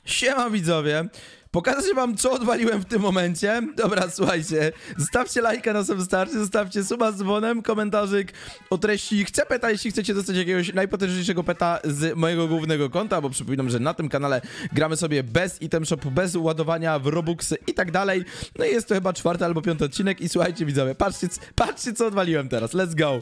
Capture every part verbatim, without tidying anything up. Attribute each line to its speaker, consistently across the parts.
Speaker 1: Siema widzowie, pokażę wam, co odwaliłem w tym momencie. Dobra, słuchajcie, zostawcie lajka na samym starcie, zostawcie suba z dzwonem, komentarzyk o treści chcę peta, jeśli chcecie dostać jakiegoś najpotężniejszego peta z mojego głównego konta, bo przypominam, że na tym kanale gramy sobie bez item shopu, bez ładowania w Robuxy i tak dalej. No i jest to chyba czwarty albo piąty odcinek i słuchajcie widzowie, patrzcie, patrzcie co odwaliłem teraz, let's go.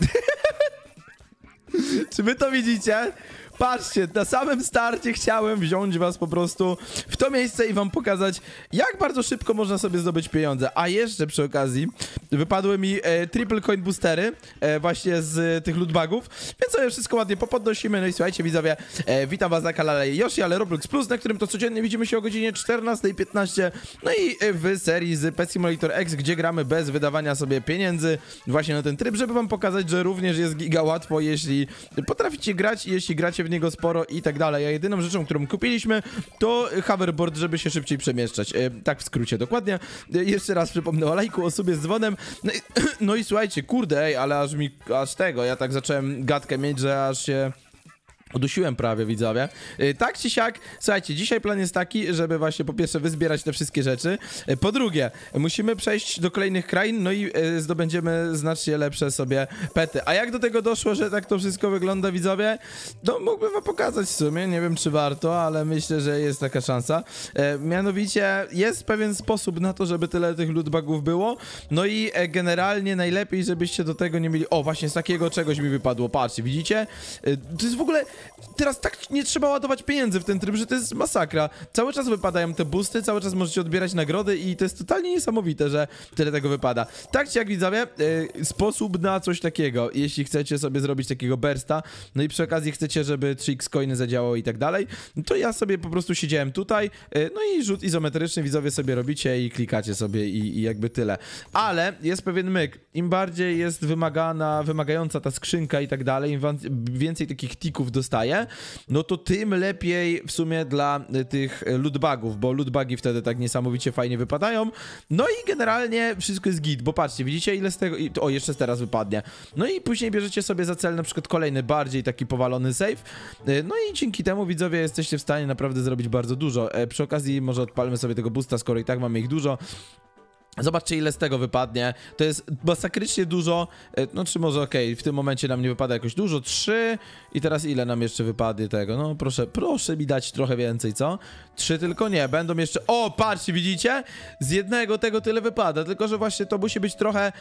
Speaker 1: Czy wy to widzicie? Patrzcie, na samym starcie chciałem wziąć was po prostu w to miejsce i wam pokazać, jak bardzo szybko można sobie zdobyć pieniądze. A jeszcze przy okazji wypadły mi e, triple coin boostery e, właśnie z tych lootbagów, więc sobie wszystko ładnie popodnosimy. No i słuchajcie widzowie, e, witam was na kanale Yoshi, ale Roblox Plus, na którym to codziennie widzimy się o godzinie czternastej piętnaście. No i w serii z Pet Simulator X, gdzie gramy bez wydawania sobie pieniędzy właśnie na ten tryb, żeby wam pokazać, że również jest giga łatwo, jeśli potraficie grać i jeśli gracie w niego sporo i tak dalej. A jedyną rzeczą, którą kupiliśmy, to hoverboard, żeby się szybciej przemieszczać. E, tak w skrócie, dokładnie. E, jeszcze raz przypomnę o lajku, o sobie z dzwonem. No i, no i słuchajcie, kurde, ej, ale aż mi, aż tego, ja tak zacząłem gadkę mieć, że aż się udusiłem prawie, widzowie. Yy, tak czy siak, słuchajcie, dzisiaj plan jest taki, żeby właśnie po pierwsze wyzbierać te wszystkie rzeczy, yy, po drugie, musimy przejść do kolejnych krain, no i yy, zdobędziemy znacznie lepsze sobie pety. A jak do tego doszło, że tak to wszystko wygląda, widzowie? No, mógłbym wam pokazać w sumie, nie wiem czy warto, ale myślę, że jest taka szansa. Yy, mianowicie, jest pewien sposób na to, żeby tyle tych lootbagów było, no i yy, generalnie najlepiej, żebyście do tego nie mieli... O, właśnie z takiego czegoś mi wypadło, patrzcie, widzicie? Yy, to jest w ogóle... Teraz tak nie trzeba ładować pieniędzy w ten tryb, że to jest masakra. Cały czas wypadają te boosty, cały czas możecie odbierać nagrody i to jest totalnie niesamowite, że tyle tego wypada. Tak czy jak widzowie, yy, sposób na coś takiego, jeśli chcecie sobie zrobić takiego bursta, no i przy okazji chcecie, żeby trzy X coiny zadziałało i tak dalej, to ja sobie po prostu siedziałem tutaj, yy, no i rzut izometryczny widzowie sobie robicie i klikacie sobie i, i jakby tyle. Ale jest pewien myk. Im bardziej jest wymagana, wymagająca ta skrzynka i tak dalej, im więcej takich tików dostaje, no to tym lepiej w sumie dla tych lootbagów, bo lootbagi wtedy tak niesamowicie fajnie wypadają. No i generalnie wszystko jest git, bo patrzcie, widzicie ile z tego... O, jeszcze teraz wypadnie. No i później bierzecie sobie za cel na przykład kolejny, bardziej taki powalony save. No i dzięki temu, widzowie, jesteście w stanie naprawdę zrobić bardzo dużo. Przy okazji może odpalmy sobie tego boosta, skoro i tak mamy ich dużo. Zobaczcie, ile z tego wypadnie. To jest masakrycznie dużo. No, czy może okej, okay, w tym momencie nam nie wypada jakoś dużo. Trzy. I teraz ile nam jeszcze wypadnie tego? No, proszę, proszę mi dać trochę więcej, co? Trzy tylko nie. Będą jeszcze... O, patrzcie, widzicie? Z jednego tego tyle wypada. Tylko, że właśnie to musi być trochę...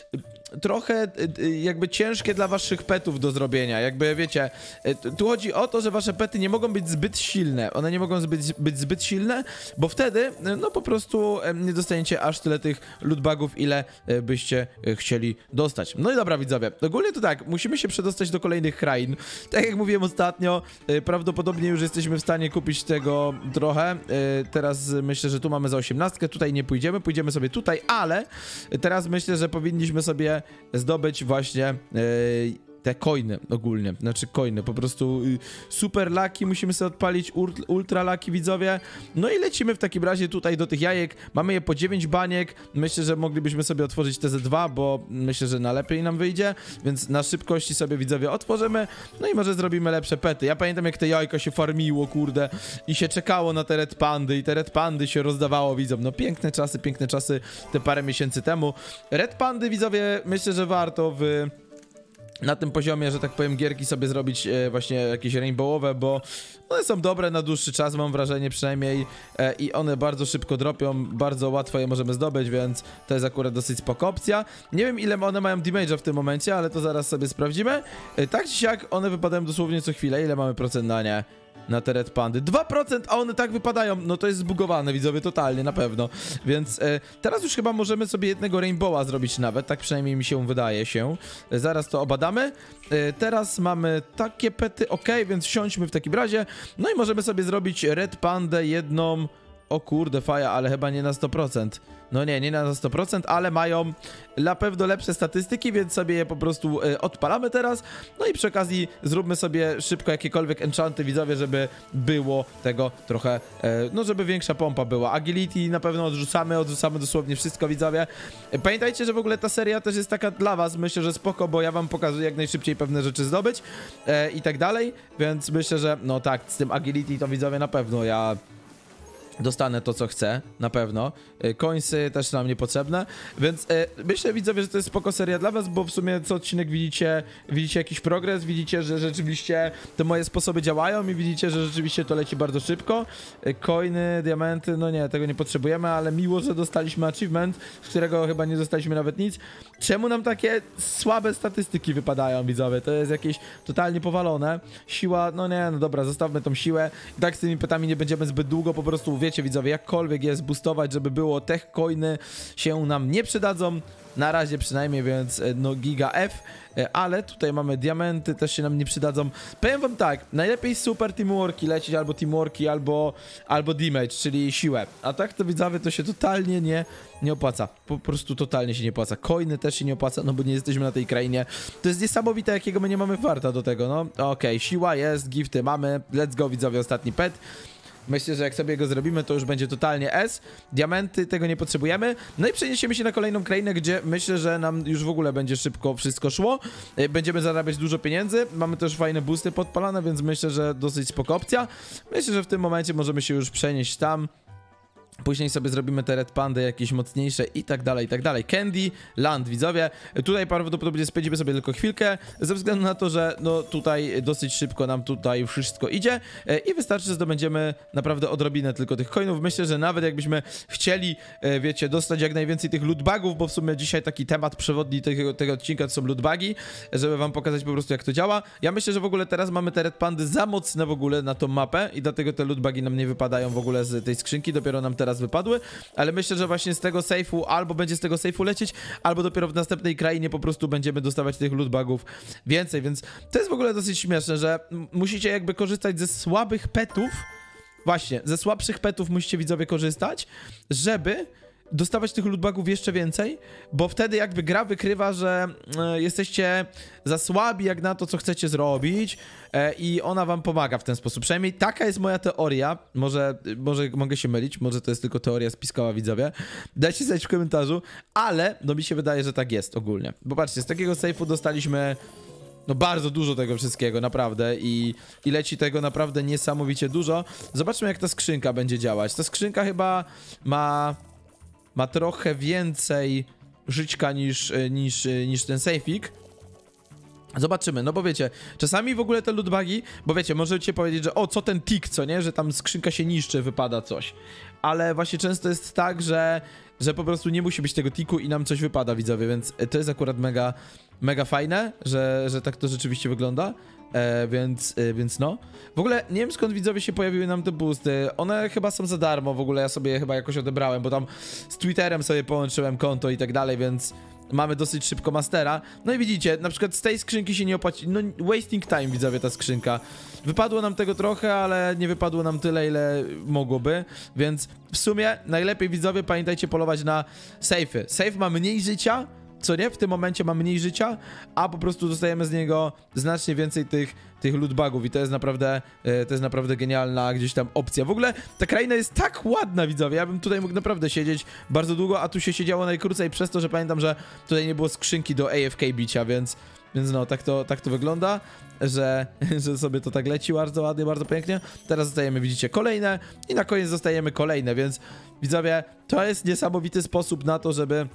Speaker 1: Trochę jakby ciężkie dla waszych petów do zrobienia. Jakby, wiecie, tu chodzi o to, że wasze pety nie mogą być zbyt silne. One nie mogą być, być zbyt silne, bo wtedy, no po prostu nie dostaniecie aż tyle tych lootbagów, ile byście chcieli dostać. No i dobra, widzowie, ogólnie to tak, musimy się przedostać do kolejnych krain. Tak jak mówiłem ostatnio, prawdopodobnie już jesteśmy w stanie kupić tego trochę. Teraz myślę, że tu mamy za osiemnastkę, tutaj nie pójdziemy, pójdziemy sobie tutaj, ale teraz myślę, że powinniśmy sobie zdobyć właśnie yy, te coiny ogólnie, znaczy coiny, po prostu yy, super lucky musimy sobie odpalić, ultra lucky, widzowie. No i lecimy w takim razie tutaj do tych jajek, mamy je po dziewięć baniek, myślę, że moglibyśmy sobie otworzyć te ze dwa, bo myślę, że na lepiej nam wyjdzie, więc na szybkości sobie, widzowie, otworzymy, no i może zrobimy lepsze pety. Ja pamiętam, jak te jajka się farmiło, kurde, i się czekało na te red pandy i te red pandy się rozdawało widzom. No piękne czasy, piękne czasy te parę miesięcy temu. Red pandy, widzowie, myślę, że warto w... na tym poziomie, że tak powiem, gierki sobie zrobić e, właśnie jakieś rainbowowe, bo one są dobre na dłuższy czas, mam wrażenie przynajmniej, e, i one bardzo szybko dropią, bardzo łatwo je możemy zdobyć, więc to jest akurat dosyć spoko opcja. Nie wiem, ile one mają damage'a w tym momencie, ale to zaraz sobie sprawdzimy. E, tak czy siak, one wypadają dosłownie co chwilę. Ile mamy procent na nie? Na te red pandy. dwa procent, a one tak wypadają. No to jest zbugowane, widzowie, totalnie, na pewno. Więc e, teraz już chyba możemy sobie jednego rainbowa zrobić nawet, tak przynajmniej mi się wydaje się. E, zaraz to obadamy. E, teraz mamy takie pety, ok, więc wsiądźmy w takim razie. No i możemy sobie zrobić red pandę jedną... O kurde, faja, ale chyba nie na sto procent. No nie, nie na sto procent, ale mają na pewno lepsze statystyki, więc sobie je po prostu y, odpalamy teraz. No i przy okazji zróbmy sobie szybko jakiekolwiek enchanty, widzowie, żeby było tego trochę, y, no żeby większa pompa była. Agility na pewno odrzucamy, odrzucamy dosłownie wszystko, widzowie. Y, pamiętajcie, że w ogóle ta seria też jest taka dla was, myślę, że spoko, bo ja wam pokazuję jak najszybciej pewne rzeczy zdobyć y, i tak dalej, więc myślę, że no tak, z tym agility to widzowie na pewno ja dostanę to, co chcę, na pewno. Coinsy też nam niepotrzebne, więc e, myślę, widzowie, że to jest spoko seria dla was, bo w sumie co odcinek widzicie, widzicie jakiś progres, widzicie, że rzeczywiście te moje sposoby działają i widzicie, że rzeczywiście to leci bardzo szybko. E, coiny, diamenty, no nie, tego nie potrzebujemy, ale miło, że dostaliśmy achievement, z którego chyba nie dostaliśmy nawet nic. Czemu nam takie słabe statystyki wypadają, widzowie? To jest jakieś totalnie powalone. Siła, no nie, no dobra, zostawmy tą siłę. I tak z tymi petami nie będziemy zbyt długo, po prostu wiecie, widzowie, jakkolwiek jest boostować, żeby było, tech coiny się nam nie przydadzą, na razie przynajmniej, więc no giga F, ale tutaj mamy diamenty, też się nam nie przydadzą. Powiem wam tak, najlepiej super teamworki lecieć, albo teamworki, albo, albo damage, czyli siłę, a tak to, widzowie, to się totalnie nie, nie opłaca, po prostu totalnie się nie opłaca. Coiny też się nie opłaca, no bo nie jesteśmy na tej krainie. To jest niesamowite, jakiego my nie mamy farta do tego, no okej, okay, siła jest, gifty mamy, let's go, widzowie, ostatni pet. Myślę, że jak sobie go zrobimy, to już będzie totalnie S. Diamenty, tego nie potrzebujemy. No i przeniesiemy się na kolejną krainę, gdzie myślę, że nam już w ogóle będzie szybko wszystko szło. Będziemy zarabiać dużo pieniędzy. Mamy też fajne boosty podpalane, więc myślę, że dosyć spoko opcja. Myślę, że w tym momencie możemy się już przenieść tam. Później sobie zrobimy te red pandy jakieś mocniejsze i tak dalej, i tak dalej. Candy Land, widzowie. Tutaj prawdopodobnie spędzimy sobie tylko chwilkę, ze względu na to, że no tutaj dosyć szybko nam tutaj wszystko idzie i wystarczy, że zdobędziemy naprawdę odrobinę tylko tych coinów. Myślę, że nawet jakbyśmy chcieli, wiecie, dostać jak najwięcej tych lootbagów, bo w sumie dzisiaj taki temat przewodni tego, tego odcinka to są lootbagi, żeby wam pokazać po prostu jak to działa. Ja myślę, że w ogóle teraz mamy te red pandy za mocne w ogóle na tą mapę i dlatego te lootbagi nam nie wypadają w ogóle z tej skrzynki, dopiero nam teraz wypadły, ale myślę, że właśnie z tego safe'u albo będzie z tego safe'u lecieć, albo dopiero w następnej krainie po prostu będziemy dostawać tych lootbagów więcej, więc to jest w ogóle dosyć śmieszne, że musicie jakby korzystać ze słabych petów, właśnie, ze słabszych petów musicie, widzowie, korzystać, żeby dostawać tych lootbagów jeszcze więcej, bo wtedy jakby gra wykrywa, że e, jesteście za słabi jak na to, co chcecie zrobić e, i ona wam pomaga w ten sposób. Przynajmniej taka jest moja teoria. Może, może mogę się mylić, może to jest tylko teoria spiskowa, widzowie. Dajcie znać w komentarzu, ale no mi się wydaje, że tak jest ogólnie. Bo patrzcie, z takiego safe'u dostaliśmy no bardzo dużo tego wszystkiego, naprawdę, i, i leci tego naprawdę niesamowicie dużo. Zobaczmy, jak ta skrzynka będzie działać. Ta skrzynka chyba ma... ma trochę więcej żyćka niż, niż, niż ten sejfik. Zobaczymy, no bo wiecie, czasami w ogóle te lootbagi, bo wiecie, możecie powiedzieć, że o, co ten tik, co nie, że tam skrzynka się niszczy, wypada coś. Ale właśnie często jest tak, że, że po prostu nie musi być tego tiku i nam coś wypada, widzowie, więc to jest akurat mega, mega fajne, że, że tak to rzeczywiście wygląda. E, więc, e, więc no. W ogóle nie wiem, skąd, widzowie, się pojawiły nam te boosty. One chyba są za darmo, w ogóle ja sobie je chyba jakoś odebrałem, bo tam z Twitterem sobie połączyłem konto i tak dalej, więc mamy dosyć szybko mastera. No i widzicie, na przykład z tej skrzynki się nie opłaci. No wasting time, widzowie, ta skrzynka. Wypadło nam tego trochę, ale nie wypadło nam tyle, ile mogłoby, więc w sumie najlepiej, widzowie, pamiętajcie polować na safe'y. Safe ma mniej życia, co nie? W tym momencie ma mniej życia, a po prostu dostajemy z niego znacznie więcej tych, tych lootbagów i to jest naprawdę, e, to jest naprawdę genialna gdzieś tam opcja. W ogóle ta kraina jest tak ładna, widzowie, ja bym tutaj mógł naprawdę siedzieć bardzo długo, a tu się siedziało najkrócej przez to, że pamiętam, że tutaj nie było skrzynki do A F K bicia, więc, więc no, tak to, tak to wygląda, że, że sobie to tak leci bardzo ładnie, bardzo pięknie. Teraz dostajemy, widzicie, kolejne i na koniec dostajemy kolejne, więc widzowie, to jest niesamowity sposób na to, żeby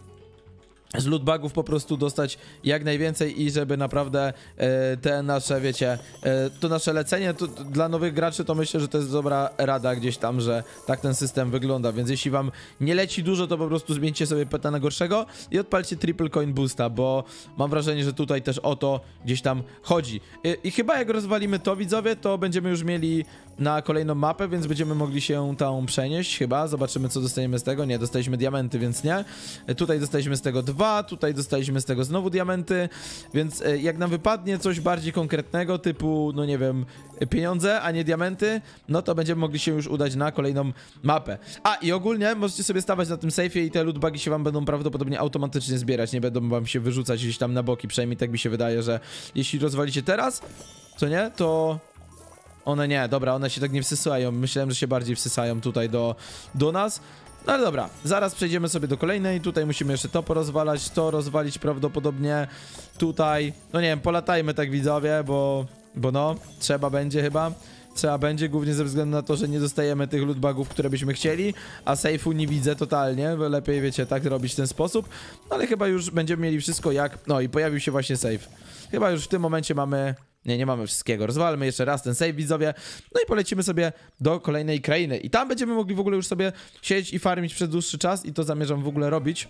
Speaker 1: z lootbagów po prostu dostać jak najwięcej i żeby naprawdę e, te nasze, wiecie, e, to nasze lecenie to, to dla nowych graczy, to myślę, że to jest dobra rada gdzieś tam, że tak ten system wygląda, więc jeśli wam nie leci dużo, to po prostu zmieńcie sobie peta na gorszego i odpalcie triple coin boosta, bo mam wrażenie, że tutaj też o to gdzieś tam chodzi. I, i chyba jak rozwalimy to, widzowie, to będziemy już mieli na kolejną mapę, więc będziemy mogli się tam przenieść chyba, zobaczymy, co dostaniemy z tego. Nie, dostaliśmy diamenty, więc nie. Tutaj dostaliśmy z tego dwa dwa, tutaj dostaliśmy z tego znowu diamenty, więc e, jak nam wypadnie coś bardziej konkretnego, typu, no nie wiem, pieniądze, a nie diamenty, no to będziemy mogli się już udać na kolejną mapę. A i ogólnie możecie sobie stawać na tym sejfie i te lootbagi się wam będą prawdopodobnie automatycznie zbierać, nie będą wam się wyrzucać gdzieś tam na boki, przynajmniej tak mi się wydaje, że jeśli rozwalicie teraz, co nie, to... One nie, dobra, one się tak nie wsysają. Myślałem, że się bardziej wsysają tutaj do, do nas. No ale dobra, zaraz przejdziemy sobie do kolejnej. Tutaj musimy jeszcze to porozwalać, to rozwalić prawdopodobnie. Tutaj, no nie wiem, polatajmy tak widzowie, bo, bo no, trzeba będzie chyba. Trzeba będzie, głównie ze względu na to, że nie dostajemy tych lootbagów, które byśmy chcieli, a sejfu nie widzę totalnie, bo lepiej, wiecie, tak robić w ten sposób. No ale chyba już będziemy mieli wszystko jak... No i pojawił się właśnie sejf. Chyba już w tym momencie mamy... Nie, nie mamy wszystkiego. Rozwalmy jeszcze raz ten save, widzowie. No i polecimy sobie do kolejnej krainy. I tam będziemy mogli w ogóle już sobie siedzieć i farmić przez dłuższy czas. I to zamierzam w ogóle robić.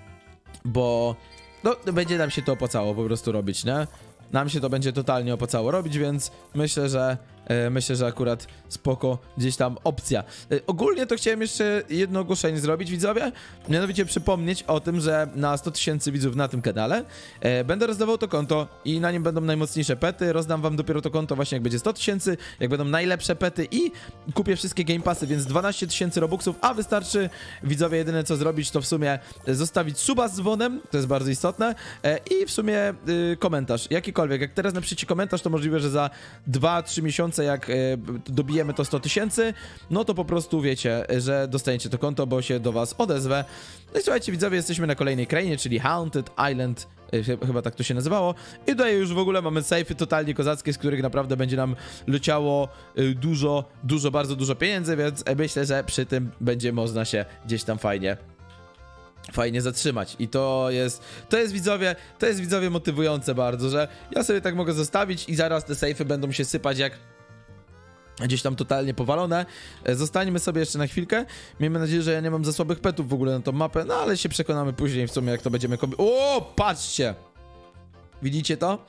Speaker 1: Bo... No, będzie nam się to opłacało po prostu robić, nie? Nam się to będzie totalnie opłacało robić, więc myślę, że... E, myślę, że akurat spoko gdzieś tam opcja. E, ogólnie to chciałem jeszcze jedno ogłoszenie zrobić, widzowie. Mianowicie przypomnieć o tym, że na sto tysięcy widzów na tym kanale e, będę rozdawał to konto i na nim będą najmocniejsze pety. Rozdam wam dopiero to konto właśnie jak będzie sto tysięcy, jak będą najlepsze pety i kupię wszystkie game passy, więc dwanaście tysięcy robuxów, a wystarczy, widzowie, jedyne co zrobić to w sumie zostawić suba z dzwonem, to jest bardzo istotne, e, i w sumie y, komentarz, jakikolwiek. Jak teraz napiszecie komentarz, to możliwe, że za dwa trzy miesiące jak e, dobijemy to sto tysięcy, no to po prostu wiecie, że dostaniecie to konto, bo się do was odezwę. No i słuchajcie, widzowie, jesteśmy na kolejnej krainie, czyli Haunted Island, e, chyba tak to się nazywało. I tutaj już w ogóle mamy sejfy totalnie kozackie, z których naprawdę będzie nam leciało e, dużo, dużo, bardzo dużo pieniędzy, więc e, myślę, że przy tym będzie można się gdzieś tam fajnie fajnie zatrzymać i to jest, to jest widzowie, to jest widzowie motywujące bardzo, że ja sobie tak mogę zostawić i zaraz te sejfy będą się sypać jak gdzieś tam totalnie powalone. Zostańmy sobie jeszcze na chwilkę. Miejmy nadzieję, że ja nie mam za słabych petów w ogóle na tą mapę, no ale się przekonamy później w sumie, jak to będziemy kombi... O, patrzcie! Widzicie to?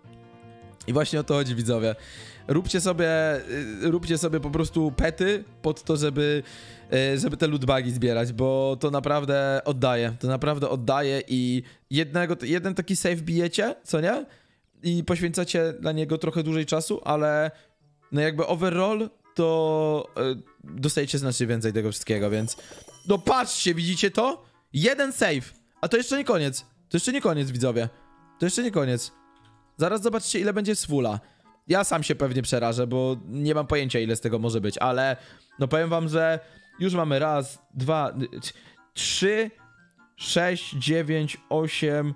Speaker 1: I właśnie o to chodzi, widzowie. Róbcie sobie, róbcie sobie po prostu pety pod to, żeby, żeby te lootbagi zbierać, bo to naprawdę oddaje, to naprawdę oddaje i jednego, jeden taki save bijecie, co nie? I poświęcacie dla niego trochę dłużej czasu, ale no jakby overall to dostajecie znacznie więcej tego wszystkiego, więc no patrzcie, widzicie to? Jeden save, a to jeszcze nie koniec, to jeszcze nie koniec, widzowie, to jeszcze nie koniec. Zaraz zobaczcie, ile będzie swula. Ja sam się pewnie przerażę, bo nie mam pojęcia, ile z tego może być, ale no powiem wam, że już mamy raz, dwa, trzy, sześć, dziewięć, osiem,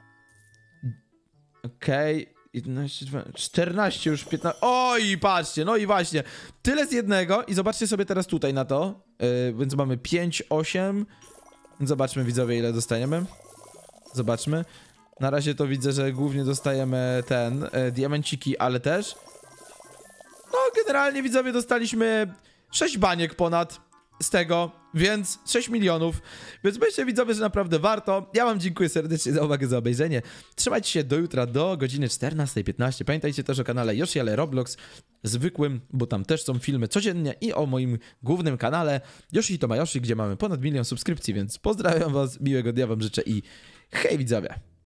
Speaker 1: okej, okay. jedenaście, dwanaście, czternaście, już piętnaście, oj, patrzcie, no i właśnie, tyle z jednego i zobaczcie sobie teraz tutaj na to, yy, więc mamy pięć, osiem, zobaczmy, widzowie, ile dostaniemy, zobaczmy. Na razie to widzę, że głównie dostajemy ten, e, diamenciki, ale też. No, generalnie, widzowie, dostaliśmy sześć baniek ponad z tego, więc sześć milionów. Więc myślę, widzowie, że naprawdę warto. Ja wam dziękuję serdecznie za uwagę, za obejrzenie. Trzymajcie się do jutra, do godziny czternastej piętnaście. Pamiętajcie też o kanale Yoshi, ale Roblox zwykłym, bo tam też są filmy codziennie i o moim głównym kanale Yoshi to Mayoshi, gdzie mamy ponad milion subskrypcji, więc pozdrawiam was, miłego dnia wam życzę i hej, widzowie!